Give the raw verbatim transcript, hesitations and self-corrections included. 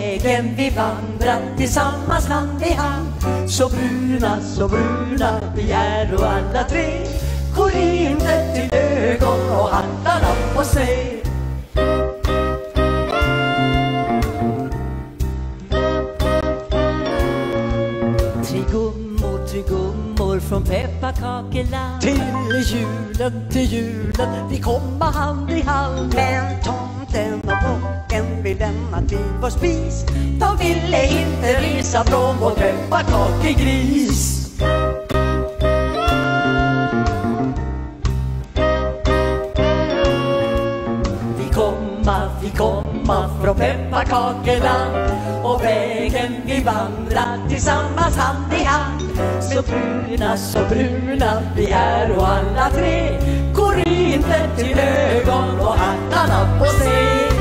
vägen vi vandrat tillsammans hand i hand. Så bruna, så bruna vi är och alla tre går inte till ögon och hattarna på sig. Tre gummor, tre gummor från pepparkakeland. Till julen, till julen vi kommer hand i hand. Men tomten och bocken vill lämna till vår spis. De ville inte resa från vår pepparkakegris. Vi komma, vi komma från pepparkakeland. Och vägen vi vandrar tillsammans hand i hand. Så bruna, så bruna vi är och alla tre går inte till ögon och hattarna på sig.